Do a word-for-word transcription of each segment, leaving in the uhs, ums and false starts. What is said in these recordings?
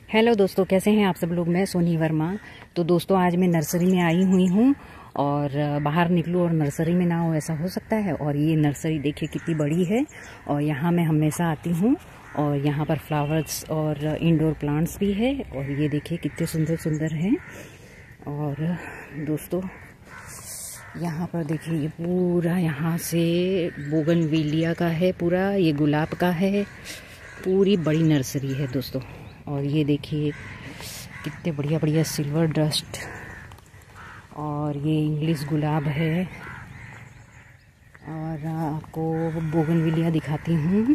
Hello दोस्तों, कैसे हैं आप सब लोग। मैं सोनी वर्मा। तो दोस्तों आज मैं नर्सरी में आई हुई हूँ और बाहर निकलूँ और नर्सरी में ना हो ऐसा हो सकता है। और ये नर्सरी देखिए कितनी बड़ी है और यहाँ मैं हमेशा आती हूँ और यहाँ पर फ्लावर्स और इंडोर प्लांट्स भी है। और ये देखिए कितने सुंदर सुंदर हैं। और दोस्तों यहाँ पर देखिए ये पूरा यहाँ से बोगनविलिया का है, पूरा ये गुलाब का है, पूरी बड़ी नर्सरी है दोस्तों। और ये देखिए कितने बढ़िया बढ़िया सिल्वर डस्ट और ये इंग्लिश गुलाब है। और आपको बोगनविलिया दिखाती हूँ।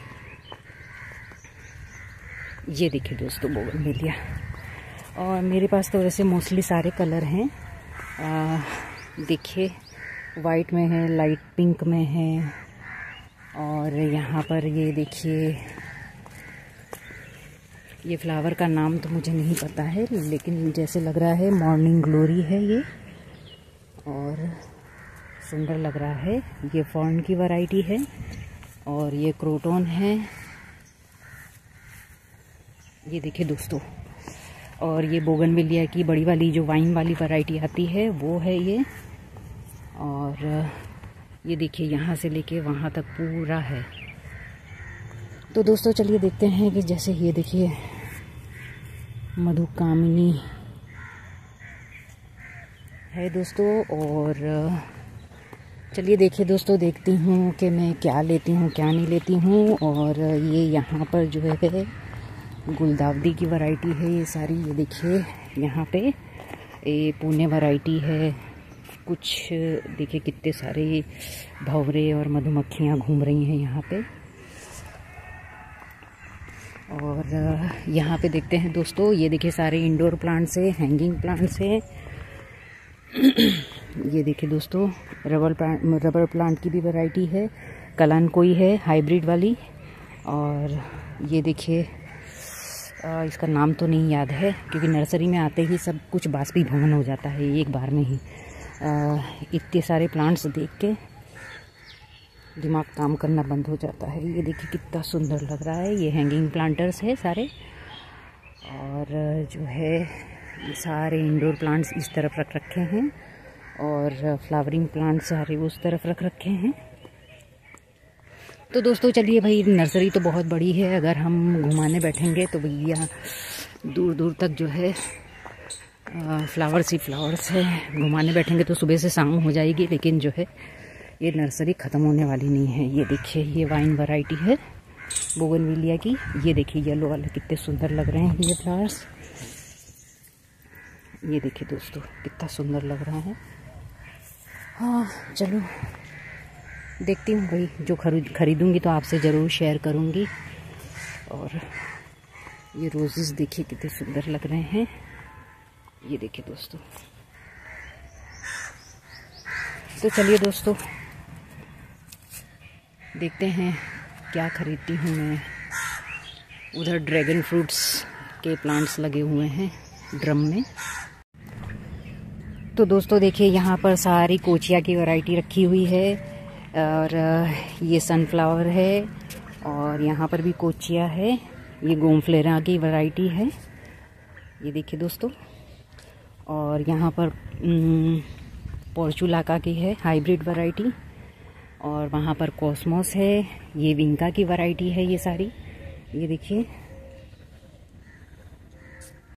ये देखिए दोस्तों बोगनविलिया। और मेरे पास तो वैसे मोस्टली सारे कलर हैं। देखिए वाइट में है, लाइट पिंक में है। और यहाँ पर ये देखिए, ये फ्लावर का नाम तो मुझे नहीं पता है, लेकिन जैसे लग रहा है मॉर्निंग ग्लोरी है ये। और सुंदर लग रहा है। ये फॉर्न की वैरायटी है और ये क्रोटोन है। ये देखिए दोस्तों। और ये बोगनविलिया की बड़ी वाली जो वाइन वाली वैरायटी आती है वो है ये। और ये देखिए यहाँ से लेके वहाँ तक पूरा है। तो दोस्तों चलिए देखते हैं कि जैसे ये देखिए मधुकामिनी है दोस्तों। और चलिए देखिए दोस्तों, देखती हूँ कि मैं क्या लेती हूँ क्या नहीं लेती हूँ। और ये यहाँ पर जो है गुलदावदी की वैरायटी है ये सारी। ये देखिए यहाँ पे ये पुणे वैरायटी है। कुछ देखिए कितने सारे भंवरे और मधुमक्खियाँ घूम रही हैं यहाँ पे। और यहाँ पे देखते हैं दोस्तों, ये देखिए सारे इंडोर प्लांट्स है, हैंगिंग प्लांट्स है। ये देखिए दोस्तों रबर प्लांट, रबर प्लांट की भी वैरायटी है। कलानकोई है हाइब्रिड वाली। और ये देखिए इसका नाम तो नहीं याद है क्योंकि नर्सरी में आते ही सब कुछ बाष्पीभवन हो जाता है एक बार में ही। इतने सारे प्लांट्स देख के दिमाग काम करना बंद हो जाता है। ये देखिए कितना सुंदर लग रहा है। ये हैंगिंग प्लांटर्स है सारे। और जो है ये सारे इंडोर प्लांट्स इस तरफ रख रखे हैं और फ्लावरिंग प्लांट्स सारे उस तरफ रख रखे हैं। तो दोस्तों चलिए भाई, नर्सरी तो बहुत बड़ी है। अगर हम घुमाने बैठेंगे तो भैया दूर दूर तक जो है फ्लावर्स ही फ्लावर्स है। घुमाने बैठेंगे तो सुबह से शाम हो जाएगी, लेकिन जो है ये नर्सरी ख़त्म होने वाली नहीं है। ये देखिए ये वाइन वैरायटी है बोगनविलिया की। ये देखिए येलो वाले कितने सुंदर लग रहे हैं ये फ्लावर्स। ये देखिए दोस्तों कितना सुंदर लग रहा है। हाँ चलो देखती हूँ भाई, जो खरीद खरीदूँगी तो आपसे ज़रूर शेयर करूँगी। और ये रोजेस देखिए कितने सुंदर लग रहे हैं। ये देखिए दोस्तों। तो चलिए दोस्तों देखते हैं क्या खरीदती हूँ मैं। उधर ड्रैगन फ्रूट्स के प्लांट्स लगे हुए हैं ड्रम में। तो दोस्तों देखिए यहाँ पर सारी कोचिया की वैरायटी रखी हुई है। और ये सनफ्लावर है और यहाँ पर भी कोचिया है। ये गोमफ्लेरा की वैरायटी है। ये देखिए दोस्तों। और यहाँ पर पोर्चुलाका की है हाइब्रिड वैरायटी। और वहाँ पर कॉस्मोस है। ये विंका की वैरायटी है ये सारी। ये देखिए